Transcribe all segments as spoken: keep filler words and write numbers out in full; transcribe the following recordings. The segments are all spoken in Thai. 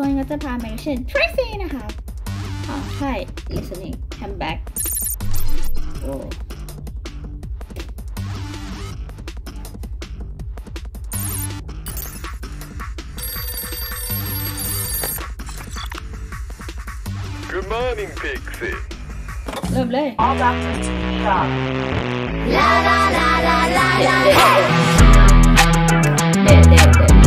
คนก็จะพาไปเช่น Tracy นะคะอ๋อใช่ listening come back โอ้ Good morning, Pixie. เริ่มเลย All doctors to the job. La la la la la la. เด็ดเด็ดเด็ด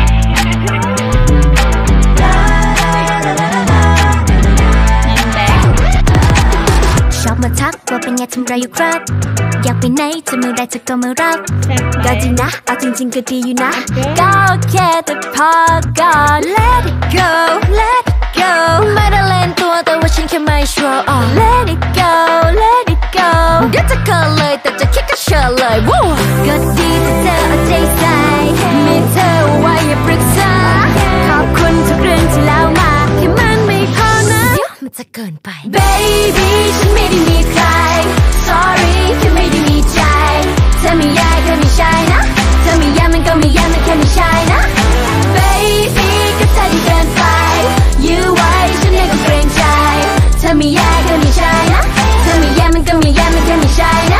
ชอบมาทักว่าเป็นไงทำไรอยู่ครับอยากไปไหนจะมือใดจะก็มารับก็จริงนะเอาจริงๆก็ดีอยู่นะก็แค่แต่พอก่อน Let it go Let it go ไม่ได้เล่นตัวแต่ว่าฉันแค่ไม่ชัวร์ Let it go Let it go เดี๋ยวจะเกินเลยแต่จะคิดก็เชิญเลยวู้ก็ดีที่เธอเอาใจใส่มีเธอไว้อย่าปรึกษาขอบคุณทุกเรื่องที่เล่ามาแค่มันไม่พอนะเดี๋ยวมันจะเกินไป Baby ฉันไม่ได้มีใคร Sorry แค่ไม่ได้มีใจเธอไม่ยากเธอไม่ใช่นะเธอไม่ยากมันก็ไม่ยากมันแค่ไม่ใช่นะ Baby ก็เธอดีเกินไปยื้อไว้ฉันเองก็เกรงใจเธอไม่ยากเธอไม่ใช่นะเธอไม่ยากมันก็ไม่ยากมันแค่ไม่ใช่นะ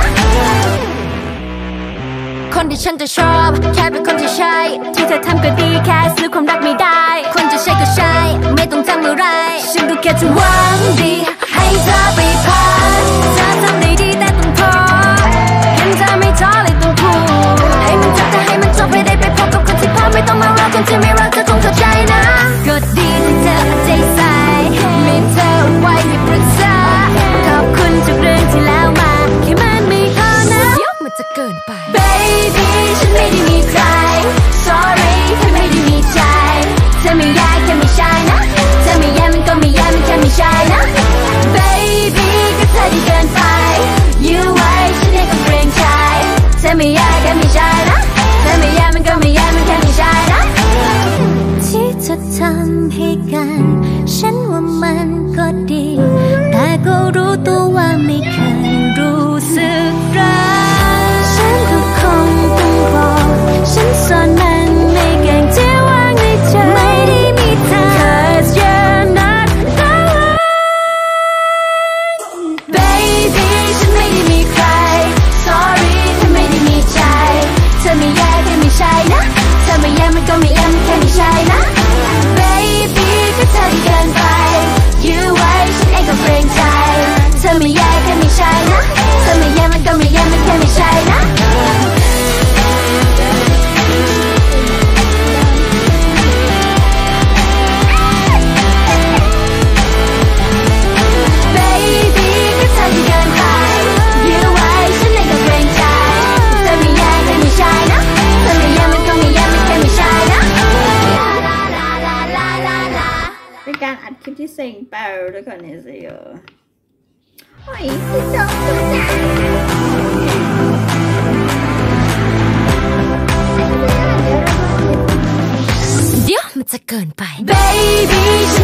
คนที่ฉันจะชอบแค่เป็นคนที่ใช่ที่เธอทำก็ดีแค่ซื้อความรักไม่ได้คนจะใช่ก็ใช่ไม่ต้องจำอะไรฉันก็แค่จะหวังดีให้เธอไปพักเธอทำได้ดีแต่ต้องพอเห็นเธอไม่ท้อเลยต้องพูดให้มันจบจะให้มันจบไม่ได้ไปพบกับคนที่พอไม่ต้องมารอคนที่ไม่รักเธอคงเข้าใจนะก็ดีที่เธอเอาใจใส่มีเธอไว้ให้ปรึกษาขอบคุณทุกเรื่องที่แล้วมาแค่มันไม่พอนะเดี๋ยวมันจะเกินไป Baby ฉันไม่ได้มีใคร Sorry แค่ไม่ได้มีใจเธอไม่ยากแค่ไม่ใช่นะเธอไม่ยากมันก็ไม่ยากมันแค่ไม่ใช่นะ Baby ก็เธอดีเกินไปยื้อไว้ฉันเองก็เกรงใจเธอไม่ยากแค่ไม่ใช่นะเธอไม่ยากมันก็ไม่ยากมันแค่ไม่ใช่นะที่เธอทำให้กันฉันว่ามันก็ดีแต่ก็รู้ตัวว่าไม่เคยรู้สึกรักฉันก็คงต้องบอกฉันสอนมันไม่เก่งที่วางในใจไม่ได้มีทาง Cause you're not the one Baby ฉันไม่ได้มีใคร Sorry เธอไม่ได้มีใจเธอไม่แย่แค่ไม่ใช่นะเธอไม่แย่มันก็ไม่แย่มันแค่ไม่ใช่นะ Baby ก็เธอดีเกินไปยื้อไว้ฉันเองก็เกรงใจเธอไม่แย่แค่ไม่ใช่นะเธอไม่แย่มันก็ไม่แย่มันแค่ไม่ใช่นะการอัดคลิปที่เซ็งเปล่าด้วยก่อนเนี่ยสิเออโอ้ยสุดยอดสุดยอดเดี๋ยวมันจะเกินไป Baby